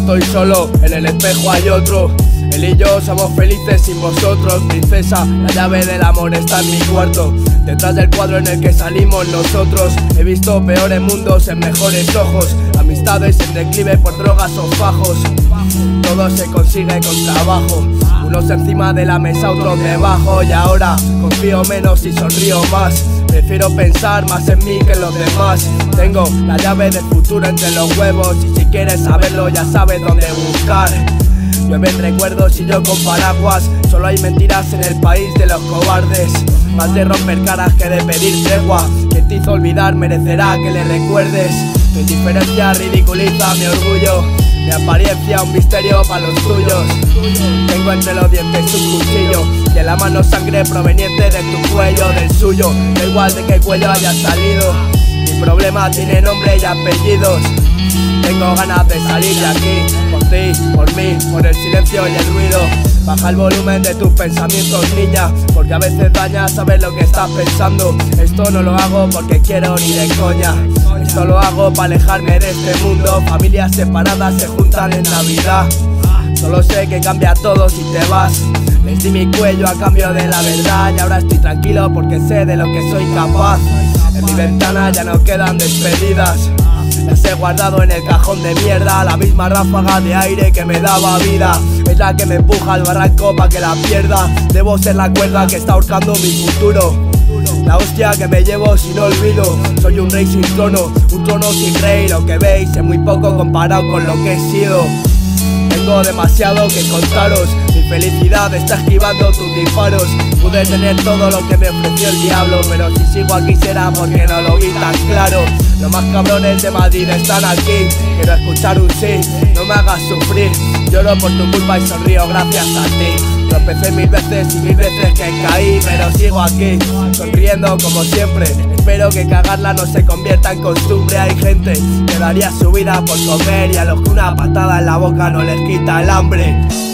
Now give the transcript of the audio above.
estoy solo, en el espejo hay otro. Él y yo somos felices sin vosotros, princesa. La llave del amor está en mi cuarto, detrás del cuadro en el que salimos nosotros. He visto peores mundos en mejores ojos, amistades en declive por drogas o fajos. Todo se consigue con trabajo, unos encima de la mesa, otros debajo. Y ahora confío menos y sonrío más. Prefiero pensar más en mí que en los demás. Tengo la llave del futuro entre los huevos, y si quieres saberlo ya sabes dónde buscar. Llueven recuerdos y yo con paraguas. Solo hay mentiras en el país de los cobardes, más de romper caras que de pedir tregua. Quien te hizo olvidar merecerá que le recuerdes. Tu indiferencia ridiculiza mi orgullo, mi apariencia un misterio para los tuyos. Tengo entre los dientes un cuchillo y en la mano sangre proveniente de tu cuello, del suyo. Da igual de qué cuello haya salido, mi problema tiene nombre y apellidos. Tengo ganas de salir de aquí, por ti, por mí, por el silencio y el ruido. Baja el volumen de tus pensamientos, niña, porque a veces daña saber lo que estás pensando. Esto no lo hago porque quiero ni de coña, esto lo hago para alejarme de este mundo. Familias separadas se juntan en Navidad. Solo sé que cambia todo si te vas. Les di mi cuello a cambio de la verdad, y ahora estoy tranquilo porque sé de lo que soy capaz. En mi ventana ya no quedan despedidas, las he guardado en el cajón de mierda. La misma ráfaga de aire que me daba vida es la que me empuja al barranco pa' que la pierda. Debo ser la cuerda que está ahorcando mi futuro, la hostia que me llevo sin olvido. Soy un rey sin trono, un trono sin rey. Lo que veis es muy poco comparado con lo que he sido. Tengo demasiado que contaros, mi felicidad está esquivando tus disparos. Pude tener todo lo que me ofreció el diablo, pero si sigo aquí será porque no lo vi tan claro. Los más cabrones de Madrid están aquí, quiero escuchar un sí, no me hagas sufrir. Lloro por tu culpa y sonrío gracias a ti. Tropecé mil veces y mil veces que caí, pero sigo aquí, sonriendo como siempre. Espero que cagarla no se convierta en costumbre. Hay gente que daría su vida por comer, y a los que una patada en la boca no les quita el hambre.